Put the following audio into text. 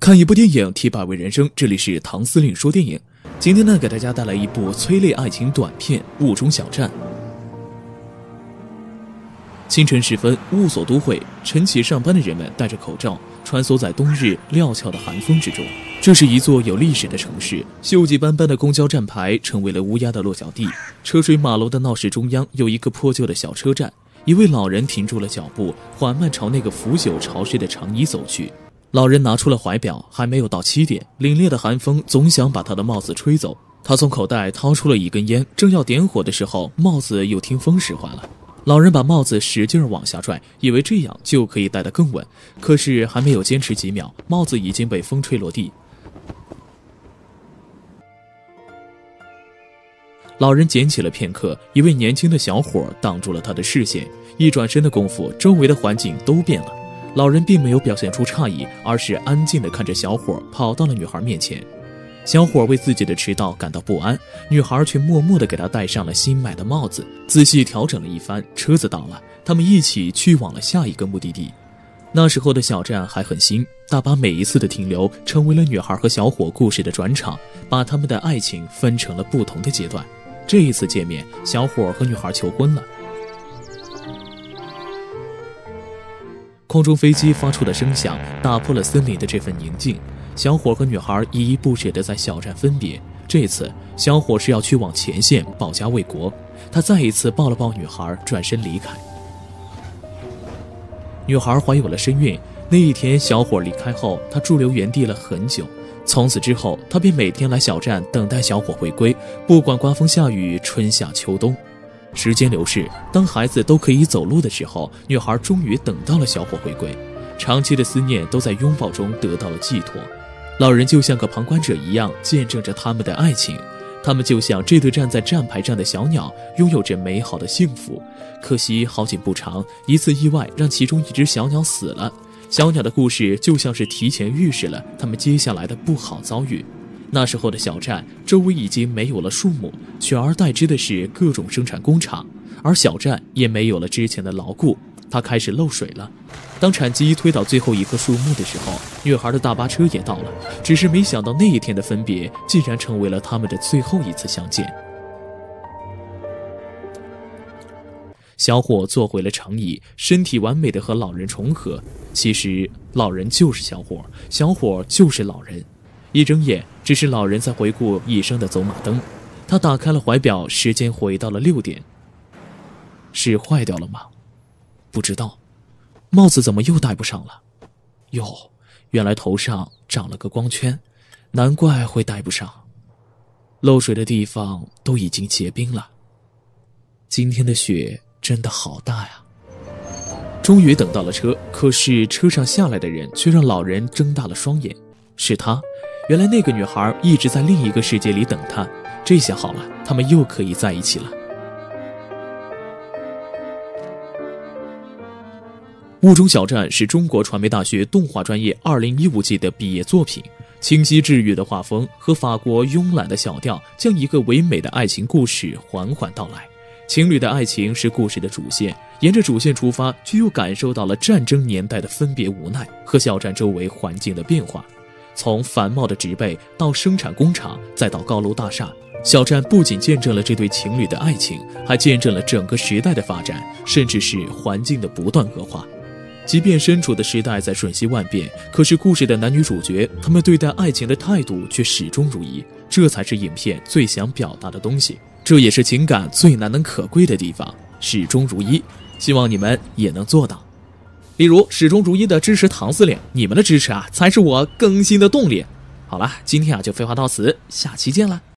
看一部电影提8位人生，这里是唐司令说电影。今天呢，给大家带来一部催泪爱情短片《雾中小站》。清晨时分，雾锁都会，晨起上班的人们戴着口罩，穿梭在冬日料峭的寒风之中。这是一座有历史的城市，锈迹斑斑的公交站牌成为了乌鸦的落脚地。车水马龙的闹市中央有一个破旧的小车站，一位老人停住了脚步，缓慢朝那个腐朽潮湿的长椅走去。老人拿出了怀表，还没有到7点，凛冽的寒风总想把他的帽子吹走。他从口袋掏出了一根烟，正要点火的时候，帽子又听风使坏了。老人把帽子使劲往下拽，以为这样就可以戴得更稳，可是还没有坚持几秒，帽子已经被风吹落地。老人捡起了片刻，一位年轻的小伙挡住了他的视线，一转身的功夫，周围的环境都变了。老人并没有表现出诧异，而是安静地看着小伙跑到了女孩面前。小伙为自己的迟到感到不安，女孩却默默地给他戴上了新买的帽子，仔细调整了一番。车子到了，他们一起去往了下一个目的地。那时候的小站还很新，大巴每一次的停留成为了女孩和小伙故事的转场，把他们的爱情分成了不同的阶段。这一次见面，小伙和女孩求婚了。空中飞机发出的声响打破了森林的这份宁静，小伙和女孩依依不舍地在小站分别。这次小伙是要去往前线保家卫国，他再一次抱了抱女孩，转身离开。女孩怀有了身孕，那一天小伙离开后，他驻留原地了很久。从此之后，他便每天来小站等待小伙回归，不管刮风下雨，春夏秋冬。时间流逝，当孩子都可以走路的时候，女孩终于等到了小伙回归。长期的思念都在拥抱中得到了寄托。老人就像个旁观者一样，见证着他们的爱情。他们就像这对站在站牌上的小鸟，拥有着美好的幸福。可惜好景不长，一次意外让其中一只小鸟死了。小鸟的故事就像是提前预示了他们接下来的不好遭遇。那时候的小站周围已经没有了树木，取而代之的是各种生产工厂，而小站也没有了之前的牢固，它开始漏水了。当铲机推倒最后一棵树木的时候，女孩的大巴车也到了，只是没想到那一天的分别竟然成为了他们的最后一次相见。小伙坐回了长椅，身体完美的和老人重合。其实老人就是小伙，小伙就是老人。一睁眼，只是老人在回顾一生的走马灯。他打开了怀表，时间回到了6点。是坏掉了吗？不知道。帽子怎么又戴不上了？哟，原来头上长了个光圈，难怪会戴不上。漏水的地方都已经结冰了。今天的雪真的好大呀。终于等到了车，可是车上下来的人却让老人睁大了双眼。是他，原来那个女孩一直在另一个世界里等他。这下好了，他们又可以在一起了。雾中小站是中国传媒大学动画专业2015季的毕业作品，清晰治愈的画风和法国慵懒的小调，将一个唯美的爱情故事缓缓道来。情侣的爱情是故事的主线，沿着主线出发，却又感受到了战争年代的分别无奈和小站周围环境的变化。从繁茂的植被到生产工厂，再到高楼大厦，小站不仅见证了这对情侣的爱情，还见证了整个时代的发展，甚至是环境的不断恶化。即便身处的时代在瞬息万变，可是故事的男女主角，他们对待爱情的态度却始终如一，这才是影片最想表达的东西，这也是情感最难能可贵的地方，始终如一。希望你们也能做到。例如始终如一的支持唐司令，你们的支持才是我更新的动力。好了，今天就废话到此，下期见了。